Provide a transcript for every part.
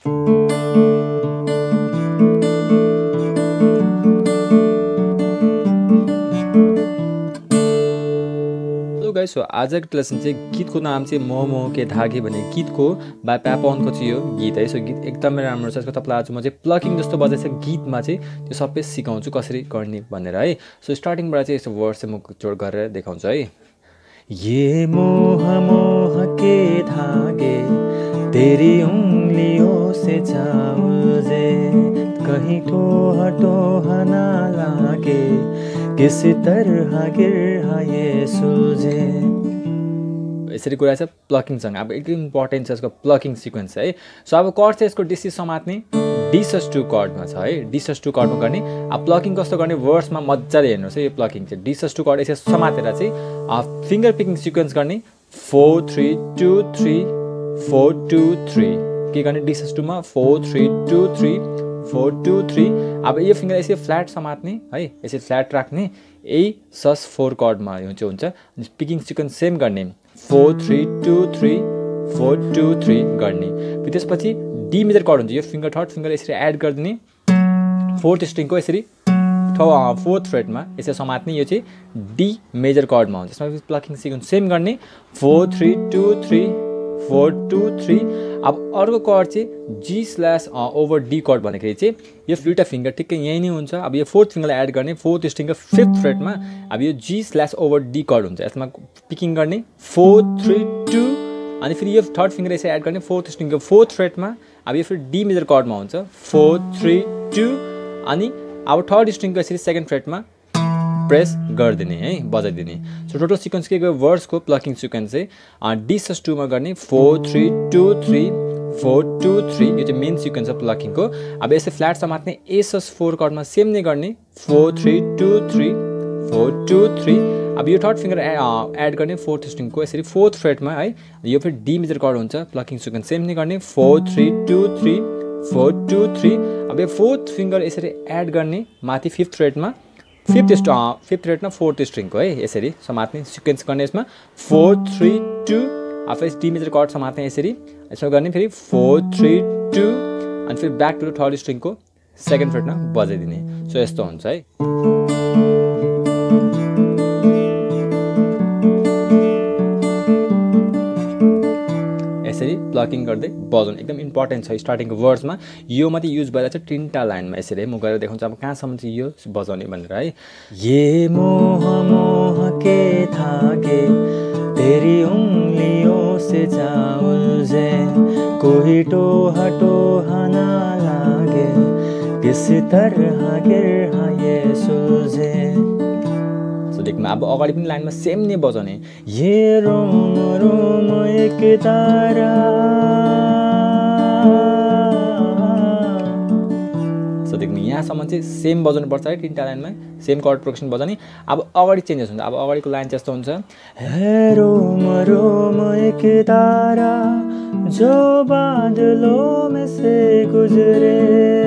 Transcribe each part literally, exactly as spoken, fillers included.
Guys so आजको lesson चाहिँ गीतको नाम चाहिँ मोह मोह के धागे भन्ने गीतको बाई प्यापनको चाहिँ यो गीत है। सो गीत एकदमै राम्रो छ। यसको तपाईँलाई आज म चाहिँ प्लकिङ जस्तो बजाइछ गीतमा चाहिँ त्यो सबै सिकाउँछु कसरी गर्ने भनेर है। सो स्टार्टिङबाट चाहिँ यस्तो वर्ड चाहिँ म जोड गरेर देखाउँछु है। ये मोह मोह के धागे तेरी उंगलियों से जाऊजे कहीं तो हटो ना लागे किसी तरह गिर ये सुझे। यसरी कुरा छ प्लकिङसँग। अब एकदम इम्पोर्टेन्ट छ यसको प्लकिङ सिक्वेन्स है। सो अब कर्ड चाहिँ यसको डिसी समात्ने डिसस टू कर्डमा छ है। डिसस टू कर्डमा गर्ने। अब प्लकिङ कस्तो गर्ने वर्ड्समा मजाले हेर्नुहोस् है। यो प्लकिङ चाहिँ डिसस टू कर्ड यसरी समातेर चाहिँ फिङ्गर पिकिङ सिक्वेन्स गर्ने four three two three four two three के गर्ने डिसस टूमा four three two three four two three. अब यो फिङ्गर यसरी फ्ल्याट समात्ने है। यसरी फ्ल्याट राख्ने यही सस फोर कर्डमा यो चाहिँ हुन्छ। अनि पिकिङ सिक्वेन्स सेम गर्ने four three two three four two three गर्ने। त्यसपछि डी मेजर कर्ड हुन्छ। यो फिङ्गर थर्ड फिङ्गर यसरी एड गरिदिने फोर्थ स्ट्रिङको यसरी फोर्थ फ्रेटमा यसरी समात्ने। यो चाहिँ डी मेजर कर्डमा हुन्छ। यसमा प्लकिङ सिक्वेन्स सेम गर्ने four three two three four two three. अब अर्को कर्ड चाहिँ G slash over D chord भन्दाखेरि चाहिँ यो दुईवटा फिङ्गर ठिक्कै यहीँ नै हुन्छ। अब यो फोर्थ फिङ्गरलाई एड गर्ने फोर्थ स्ट्रिङको फिफ्थ फ्रेटमा अब यो G slash over D chord हुन्छ। यसमा पिकिङ गर्ने फोर थ्री टू अनि फेरि यो थर्ड फिङ्गर यसरी एड गर्ने फोर्थ स्ट्रिङको फोर्थ फ्रेटमा अब यो फेरि डी मेजर कर्डमा हुन्छ फोर थ्री टू अनि अब थर्ड स्ट्रिङको यसरी सेकेन्ड फ्रेटमा प्रेस गरिदिने है बजाइदिने। सो टोटल सिक्वेन्स के गयो वर्ड्सको प्लकिङ सिक्वेन्स चाहिँ डिसस टूमा गर्ने four three two three four two three. यो चाहिँ मेन सिक्वेन्स छ प्लकिङको। अब यसै फ्ल्याट समात्ने एसस फोर कर्डमा सेम नै गर्ने four three two three four two three. अब यो थर्ड फिङ्गर एड गर्ने फोर्थ स्ट्रिङको यसरी फोर्थ फ्रेटमा है। यो फेरि डी मेजर कर्ड हुन्छ। प्लकिङ सिक्वेन्स सेम नै गर्ने four three two three four two three. अब यो फोर्थ फिङ्गर यसरी एड गर्ने माथि फिफ्थ फ्रेटमा फिफ्थ स्ट्र फिफ्थ फ्रेटमा फोर्थ स्ट्रिङको है यसरी समात्ने सिक्वेन्स गर्ने। यसमा फोर थ्री टू आफै डी मेजर कर्ड समात्ने यसरी यसमा गर्ने फेरि फोर थ्री टू अनि फेरि ब्याक टु थर्ड स्ट्रिङको सेकेन्ड फ्रेटमा बजाइदिने। सो यस्तो हुन्छ है। यसरी प्लकिङ गर्दै बजाउनु एकदम इम्पोर्टेन्ट छ। स्टार्टिङको वर्ड्समा यो मात्रै युज भएर चाहिँ तिनवटा लाइनमा यसरी है म गरेर देखाउँछु अब कहाँसम्म चाहिँ यो बजाउने भनेर है। ये मोह मोह के धागे तेरी उंगलियों से जाऊं उलझे कोई टोह टोह ना लागे किसी तरह गिर ये सुलझे। देख्नु अब अगाडि पनि लाइनमा सेम नै बजाउने ये रोम रोम एक तारा। सो देख्नु यहाँसम्म चाहिँ सेम बजाउनु पर्छ है। तिनवटा लाइनमा सेम कर्ड प्रोग्रेसन बजाउने। अब अगाडि चेन्जेस हुन्छ। अब अगाडिको लाइन चाहिँ यस्तो हुन्छ हे रोम रोम एक तारा जो बादलों में से गुजरे।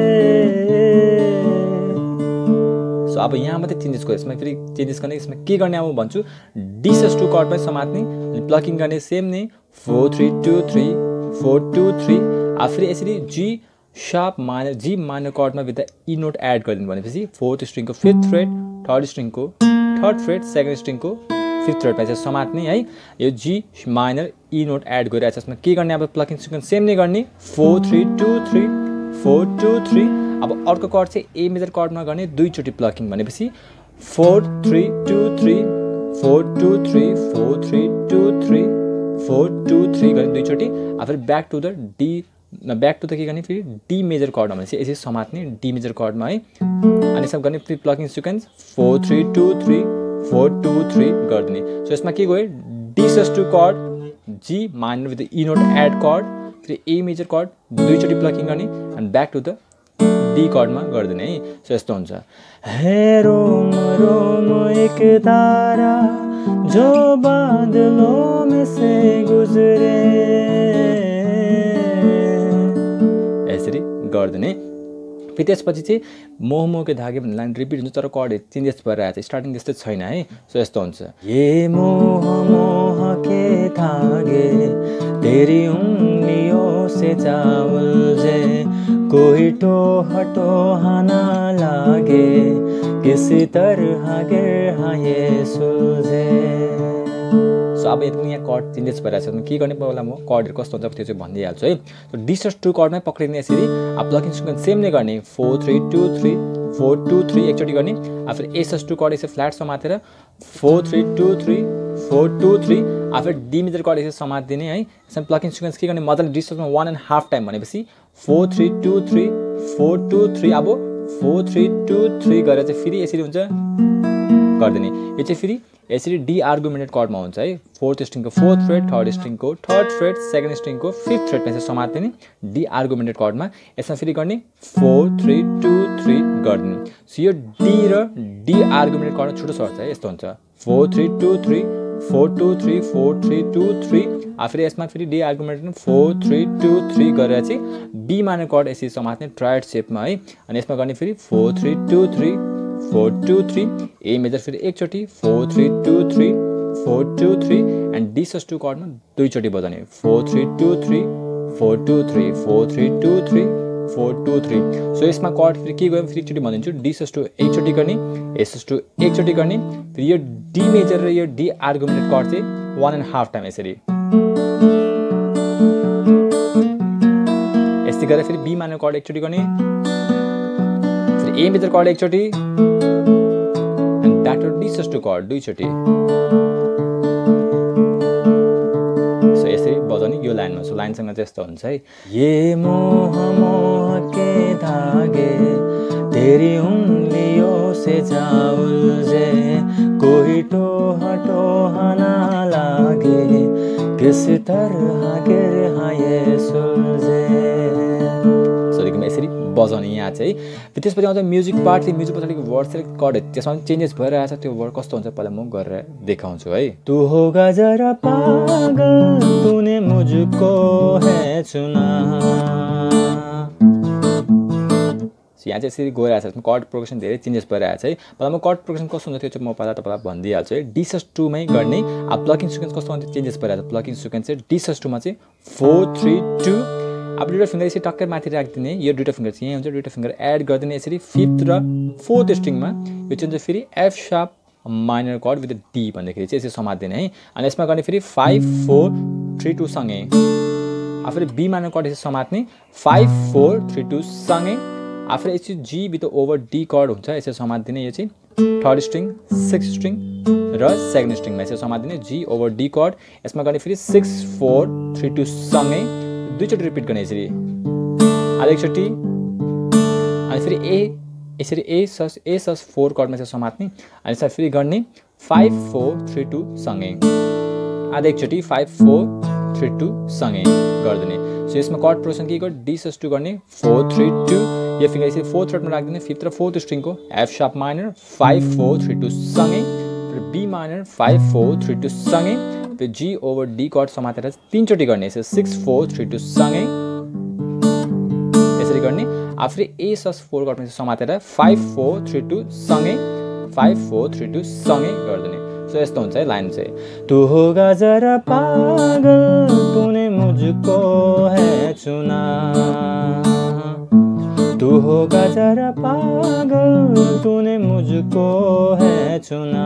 सो अब यहाँ मात्रै चेन्जेस गयो। यसमा फेरि चेन्जेस गर्ने यसमा के गर्ने अब भन्छु डिसस टू कर्ड पनि समात्ने अनि प्लकिङ गर्ने सेम नै four three two three four two three. अब फेरि यसरी G sharp minor G minor कर्डमा with the E note add गरिदिनु भनेपछि फोर्थ स्ट्रिङको फिफ्थ फ्रेट थर्ड स्ट्रिङको थर्ड फ्रेट सेकेन्ड स्ट्रिङको फिफ्थ फ्रेटमा चाहिँ समात्ने है। यो G minor E note add गरिरहेको छ। यसमा के गर्ने अब प्लकिङ सिक्वेन्स सेम नै गर्ने four three two three four two three. अब अर्को कर्ड चाहिँ ए मेजर कर्डमा गर्ने दुईचोटि प्लकिङ भनेपछि four three two three four two three four three two three four two three गर्ने दुईचोटि। अब फेरि back to the D back to the के गर्ने फेरि डी मेजर कर्डमा भनेपछि यसरी समात्ने डी मेजर कर्डमा है। अनि यसमा गर्ने फेरि plucking sequence four three two three four two three गरिदिने। सो यसमा के गयो D sus two chord G minor with E note add chord फेरि ए मेजर कर्ड दुईचोटि प्लकिङ गर्ने अनि ब्याक टु द डी कर्डमा गरिदिने है। सो यस्तो हुन्छ हे रोम रोम एक तारा जो बादलों में से गुजरे यसरी गरिदिने। फेरि त्यसपछि चाहिँ मोह मोह के धागे भन्ने लाइन रिपिट हुन्छ तर कर्ड चेन्जेस भएर आएको छ। स्टार्टिङ त्यस्तै छैन है। सो यस्तो हुन्छ ये मोह मोह के धागे तेरी उंगलियों से जा उलझे कोई तो हटो हाना लागे किसी तरह गिर हाँ ये सुल्झे। सो अब यति यहाँ कर्ड चेन्जेस भइरहेको छ के गर्ने पहिला म कर्डहरू कस्तो हुन्छ त्यो चाहिँ भनिदिइहाल्छु है। सो डिस्टर्स टू कर्डमै पक्रिने यसरी अब प्लकिङ सिक्वेन्स सेम नै गर्ने four three two three four two three एकचोटि गर्ने। अब फेरि एसएस टू कर्ड यसरी फ्ल्याट समातेर four three two three four two three अब फेरि डी मेजर कर्ड यसरी समातिदिने है। यसमा प्लकिङ सिक्वेन्स के गर्ने मजाले डिस्टर्समा वान एन्ड हाफ टाइम भनेपछि four three two three four two three अब फोर थ्री टू थ्री गरेर चाहिँ फेरि यसरी हुन्छ गरिदिने। यो चाहिँ फेरि यसरी डी आर्गुमेन्टेड कर्डमा हुन्छ है। फोर्थ स्ट्रिङको फोर्थ फ्रेट थर्ड स्ट्रिङको थर्ड फ्रेट सेकेन्ड स्ट्रिङको फिफ्थ फ्रेटमा चाहिँ समातिदिने डी आर्गुमेन्टेड कर्डमा। यसमा फेरि गर्ने फोर थ्री टू थ्री गरिदिने। सो यो डी र डी आर्गुमेन्टेड कर्डमा छुट्टो सर्छ है। यस्तो हुन्छ four three two three four two three four three two three फेरि यसमा फेरि D augmented four three two three गरेर चाहिँ बी माने कर्ड यसरी समात्ने ट्रायड सेपमा है। अनि यसमा गर्ने फेरि four three two three four two three A major फेरि एकचोटि four three two three four two three and D sus two कर्डमा दुईचोटि बजाउने four three two three four two three four three two three four two three. So यसमा chord फेरि के गयो फेरि एकचोटि भनिदिन्छु डी सस टू एकचोटि गर्ने एसएस टू एकचोटि गर्ने फेरि यो डी मेजर र यो डी आर्गुमेन्टेड कर्ड चाहिँ वान एन्ड हाफ टाइम यसरी यस्तै गरेर फेरि बी माने कर्ड एकचोटि गर्ने फेरि ए मेजर कर्ड एकचोटि and that D sus two chord दुईचोटि। सो यसरी बजाउने यो लाइनमा। सो लाइनसँग चाहिँ यस्तो हुन्छ है। ये मोह मोह के धागे तेरी उंगलियों से जा उलझे कोई तो हटो हाना लागे किस तरह गिर हाँ ये सुल्झे। सो यसरी बजाउने यहाँ चाहिँ। त्यसपछि आउँछ म्युजिक पार्ट। त्यो म्युजिक पछाडिको वर्ड सेलेक्ट कर्ड त्यसमा पनि चेन्जेस भइरहेको छ। त्यो वर्ड कस्तो हुन्छ पहिला म गरेर देखाउँछु है। तू होगा जरा पागल तूने मुझको है चुना। यहाँ चाहिँ यसरी गइरहेको छ। कर्ड प्रोग्रेसन धेरै चेन्जेस भइरहेको छ है। पहिला म कर्ड प्रोग्रेसन कस्तो हुन्छ त्यो चाहिँ म पहिला तपाईँलाई भनिदिइहाल्छु है। डी सस टूमै गर्ने। अब प्लकिङ सिक्वेन्स कस्तो हुन्छ चेन्जेस भइरहेको छ। प्लकिङ सिक्वेन्स चाहिँ डी सस टूमा चाहिँ फोर थ्री टू अब दुईवटा फिङ्गर यसरी टक्कै माथि राखिदिने। यो दुईवटा फिङ्गर चाहिँ यहीँ हुन्छ। दुईवटा फिङ्गर एड गरिदिने यसरी फिफ्थ र फोर्थ स्ट्रिङमा। यो चाहिँ हुन्छ फेरि F sharp minor chord with D भन्दाखेरि चाहिँ यसरी समात्दिने है। अनि यसमा गर्ने फेरि फाइभ फोर थ्री टू सँगै अब फेरि बी माइनर कर्ड यसरी समात्ने फाइभ फोर थ्री टू सँगै अब फेरि यसरी G with over D chord हुन्छ यसरी समात्दिने। यो चाहिँ थर्ड स्ट्रिङ सिक्स स्ट्रिङ र सेकेन्ड स्ट्रिङमा यसरी समात्दिने जी ओभर डी कर्ड। यसमा गर्ने फेरि सिक्स फोर थ्री टू सँगै दुईचोटि रिपिट गर्ने यसरी अझ एकचोटि। अनि फेरि ए यसरी A sus A sus four कर्डमा चाहिँ समात्ने। अनि यसमा फेरि गर्ने फाइभ फोर थ्री टू सँगै अझ एकचोटि फाइभ फोर थ्री टू सँगै गरिदिने। सो यसमा कर्ड प्रोग्रेसन के गर्यो डी सस टू गर्ने फोर थ्री टू यो फिङ्गर यसरी फोर्थ फ्रेटमा राखिदिने। फिफ्थ र फोर्थ स्ट्रिङको F sharp minor five four three two सँगै फेरि B minor five four three two सँगै फेरि जी ओभर डी कर्ड समातेर तिनचोटि गर्ने यसरी सिक्स फोर थ्री टू सँगै यसरी गर्ने। अब फेरि ए सस फोर कर्डमा समातेर फाइभ फोर थ्री टू सँगै फाइभ फोर थ्री टू सँगै गरिदिने। सो यस्तो हुन्छ है लाइन चाहिँ। तू होगा जरा पागल तूने मुझको है चुना तू होगा जरा पागल तूने मुझको है चुना।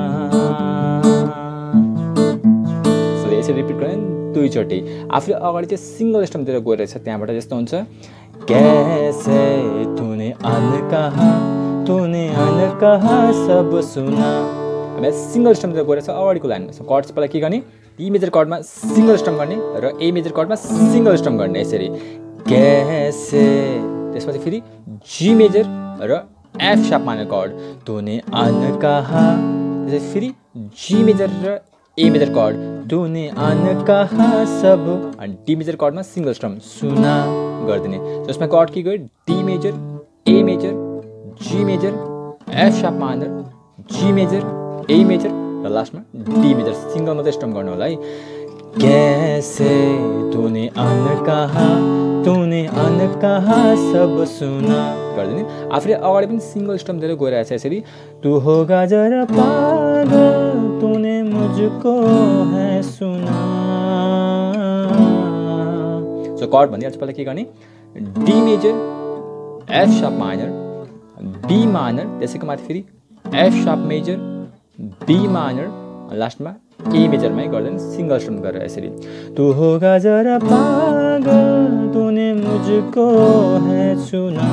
सो यसरी रिपिट गर्ने दुईचोटि। आफूले अगाडि चाहिँ सिङ्गल स्टम्पतिर गइरहेछ त्यहाँबाट यस्तो हुन्छ कैसे तूने अनकहा तूने अनकहा सब सुना। अब सिङ्गल स्टम्पतिर गइरहेछ अगाडिको लाइनमा। सो कर्ड चाहिँ पहिला के गर्ने डी मेजर कर्डमा सिङ्गल स्टम्प गर्ने र ए मेजर कर्डमा सिङ्गल स्टम्प गर्ने यसरी कैसे। त्यसपछि फेरि जी मेजर र एफ सार्प माइनर कर्ड तूने अनकहा त्यसपछि फेरि जी मेजर र ए मेजर कर्ड तूने अनकहा सब अनि डी मेजर कर्डमा सिङ्गल स्टम्प सुना गरिदिने। त्यसमा कर्ड के गयो D major A major G major F sharp minor G major A major र लास्टमा डी मेजर सिङ्गल मात्रै स्टम्प गर्नु होला है। कैसे तूने अनकहा तूने अनकहा सब सुना गरिदिने। आफूले अगाडि पनि सिङ्गल स्टम्प दिएर गइरहेको छ यसरी तू होगा जरा पागल तूने मुझको है सुना। सो कर्ड भनिहाल्छु पहिला के गर्ने D major F sharp minor, B minor, त्यसैको माथि फेरि F sharp major, B minor, लास्टमा ए मेजरमै गर्दैन सिङ्गल स्ट्रम गरेर यसरी तू होगा जरा पागल तूने मुझको है चुना,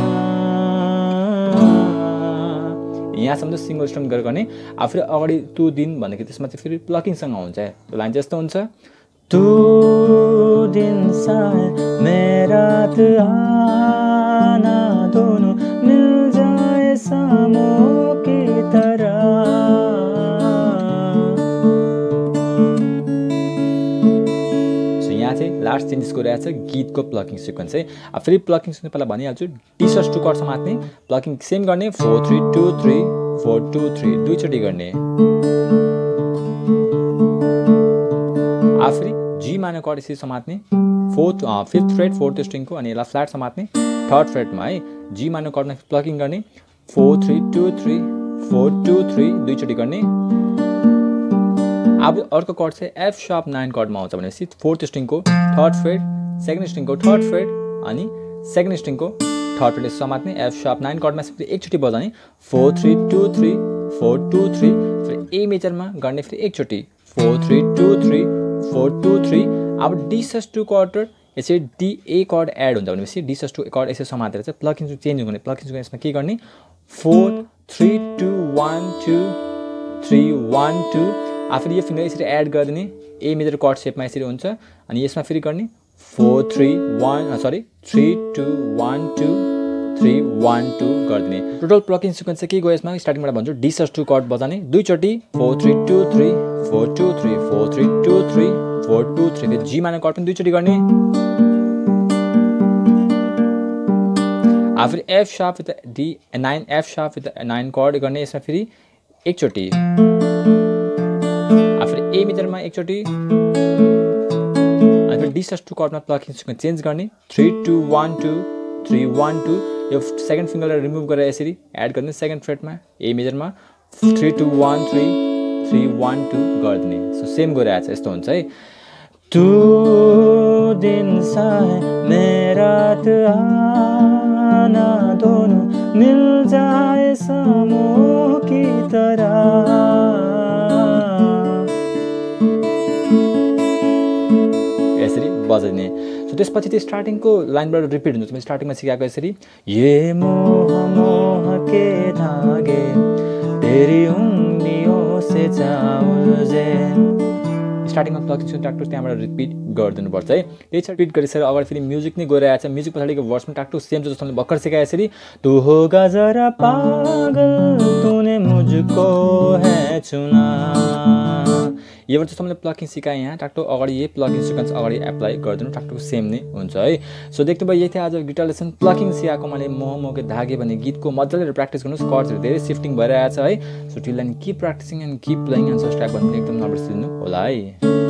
यहाँसम्म चाहिँ सिङ्गल स्ट्रम गरेर गर्ने। अब फेरि अगाडि तू दिन भनेको त्यसमा चाहिँ फेरि प्लकिङसँग हुन्छ। त्यो लाइन चाहिँ यस्तो हुन्छ, तू दिन साए मैं रात आना दोनों मिल जाए सामों की तरह। लास्ट चेन्जेस गरिरहेको छ गीतको प्लकिङ सिक्वेन्स है। अब फेरि प्लकिङ सिक्वेन्स पहिला भनिहाल्छु, डी सस टू कर्ड समात्ने, प्लकिङ सेम गर्ने, four three two three four two three दुईचोटि गर्ने। अब फेरि जी माइनर कर्ड यसरी समात्ने, फोर्थ फिफ्थ फ्रेट फोर्थ स्ट्रिङको, अनि यसलाई फ्ल्याट समात्ने थर्ड फ्रेटमा है। जी माइनर कर्डमा प्लकिङ गर्ने, four three two three four two three दुईचोटि गर्ने। अब अर्को कर्ड चाहिँ एफ सार्प नाइन कर्डमा आउँछ भनेपछि फोर्थ स्ट्रिङको थर्ड फ्रेट, सेकेन्ड स्ट्रिङको थर्ड फ्रेट, अनि सेकेन्ड स्ट्रिङको थर्ड फ्रेट समात्ने। एफ सार्प नाइन कर्डमा फेरि एकचोटि बजाउने, four three two three four two three, फेरि ए मेजरमा गर्ने फेरि एकचोटि, four three two three four two three. अब डी सस टू कर्ड यसरी डी ए कर्ड एड हुन्छ भनेपछि डी सस टू कर्ड यसरी समातेर चाहिँ प्लकिङ चेन्ज हुने, प्लकिङ यसमा के गर्ने, four three two one two three one two. आफूले यो फिङ्गर यसरी एड गरिदिने, ए मेजर कर्ड सेपमा यसरी हुन्छ, अनि यसमा फेरि गर्ने फोर थ्री वान सरी three two one two three one two गरिदिने। टोटल प्लकिङ सिक्वेन्स चाहिँ के गयो यसमा, स्टार्टिङबाट भन्छु, डी सस टू कर्ड बजाउने दुईचोटि, four three two three four two three four three two three four two three, फेरि जी माइनर कर्ड पनि दुईचोटि गर्ने। अब फेरि F sharp with D nine F sharp with nine chord गर्ने, यसमा फेरि एकचोटि, फेरि ए मेजरमा एकचोटि, अनि फेरि डी सस टू कर्डमा प्लकिङ सिक्वेन्स चेन्ज गर्ने, three two one two three one two. यो सेकेन्ड फिङ्गरलाई रिमुभ गरेर यसरी एड गर्ने सेकेन्ड फ्रेटमा ए मेजरमा, three two one three three one two गरिदिने। सो सेम गरिरहेको छ, यस्तो हुन्छ है। तू दिन साए मैं रात आना दोनों मिल जाए सामों की तरह, यसरी बजाइने। सो त्यसपछि त्यो स्टार्टिङको लाइनबाट रिपिट हुन्छ। मैले स्टार्टिङमा सिकाएको यसरी, ये मोह मोह के धागे तेरी उंगलियों से जाऊँजे, स्टार्टिङमा प्लकिङ ट्याक्टो त्यहाँबाट रिपिट गरिदिनुपर्छ है। त्यही छ रिपिट गरिसकेर अगाडि फेरि म्युजिक नै गइरहेको छ, म्युजिक पछाडिको भर्समा ट्याक्टो सेम छ जस्तो मैले भर्खर सिकाएँ यसरी, तू होगा जरा पागल तूने मुझको है चुना। योबाट जस्तो मैले प्लकिङ सिकाएँ यहाँ ट्याक्टो अगाडि यही प्लकिङ सिक्वेन्स अगाडि एप्लाई गरिदिनु, ट्याक्टोको सेम नै हुन्छ है। सो देख्नुभयो यही थियो आज गिटार लेसन प्लकिङ सिकाएको मैले, मोह मोहके धागे भन्ने गीतको मजाले प्र्याक्टिस गर्नुहोस्, कर्ड्सहरू धेरै सिफ्टिङ भइरहेको छ है। So till then keep practising and keep playing and subscribe भन्ने एकदम नबिर्सिदिनु होला है।